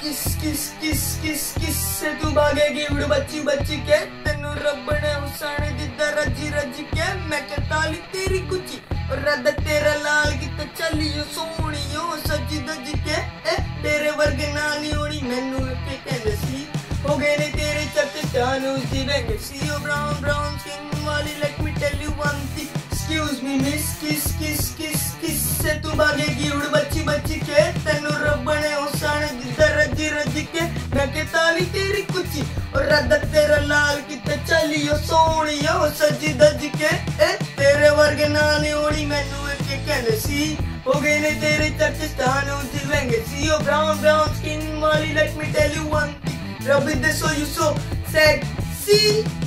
किस kiss kiss kiss किस से तू भागेगी उड़ बच्ची बच्ची के, तेनू रब ने उसाने दिता रजी रजी के। मैं कहताली तेरी कुची और रद तेरा लाल किते चलियो सोनियो सजी दजी के। तेरे वर्गे नाल नी होनी मैनू के कहंदे सी, हो गए ने तेरे चर्चे चानू सी वेंगे सी। ओ ब्राउन ब्राउन स्किन वाली let me tell you one thing, excuse me miss kiss kiss kiss किस से तू भागेगी उड़ बच्ची बच्ची के, तेनू रब ने उसाने दिता रजी रजी के। मैं कहताली तेरी कुची और रद तेरा लाल किते चलियो सोनियो सजी दजी के। तेरे वर्गे नाल नी होनी मैनू के कहंदे सी, हो गए ने तेरे चर्चे चानू सी वेंगे सी। ओ ब्राउन ब्राउन स्किन वाली let me tell you one thing, रब दे सो यू सो sexy